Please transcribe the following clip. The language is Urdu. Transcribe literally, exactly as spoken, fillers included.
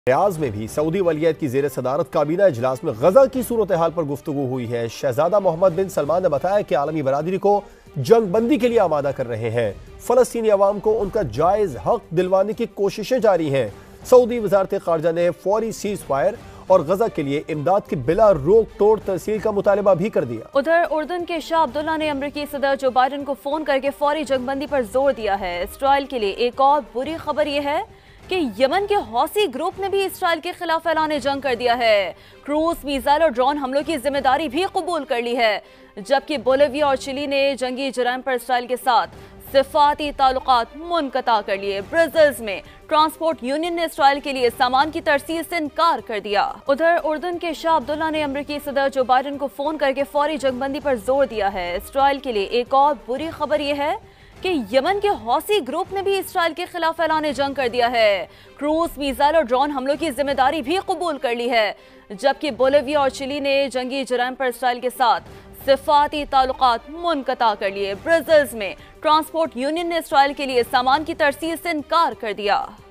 ریاض میں بھی سعودی ولیعہد کی زیر صدارت کابینہ اجلاس میں غزہ کی صورتحال پر گفتگو ہوئی ہے۔ شہزادہ محمد بن سلمان نے بتایا کہ عالمی برادری کو جنگ بندی کے لیے آمادہ کر رہے ہیں۔ فلسطینی عوام کو ان کا جائز حق دلوانے کی کوششیں جاری ہیں۔ سعودی وزارت خارجہ نے فوری سیز فائر اور غزہ کے لیے امداد کی بلا روک توڑ ترسیل کا مطالبہ بھی کر دیا۔ ادھر اردن کے شاہ عبداللہ نے امریکی صدر جو بائیڈن کو فون کر کے فوری جنگ بندی پر زور دیا ہے۔ اسرائیل کے لیے ایک اور بری خبر یہ ہے کہ یمن کے حوثی گروپ نے بھی اسرائیل کے خلاف اعلان جنگ کر دیا ہے۔ کروز، میزائل اور ڈرون حملوں کی ذمہ داری بھی قبول کر لی ہے، جبکہ بولیویا اور چلی نے جنگی جرائم پر اسرائیل کے ساتھ سفارتی تعلقات منقطع کر لیے۔ برسلز میں ٹرانسپورٹ یونین نے اسرائیل کے لیے سامان کی ترسیل سے انکار کر دیا۔ ادھر اردن کے شاہ عبداللہ نے امریکی صدر جو بائیڈن کو فون کر کے فوری جنگ بندی پر زور دیا ہے۔ اسرائیل کے لیے ایک اور بری خبر یہ ہے کہ یمن کے حوثی گروپ نے بھی اسرائیل کے خلاف اعلان جنگ کر دیا ہے۔ کروز، میزائل اور ڈرون حملوں کی ذمہ داری بھی قبول کر لی ہے، جبکہ بولیویا اور چلی نے جنگی جرائم پر اسرائیل کے ساتھ سفارتی تعلقات منقطع کر لیے۔ برسلز میں ٹرانسپورٹ یونین نے اسرائیل کے لیے سامان کی ترسیل سے انکار کر دیا۔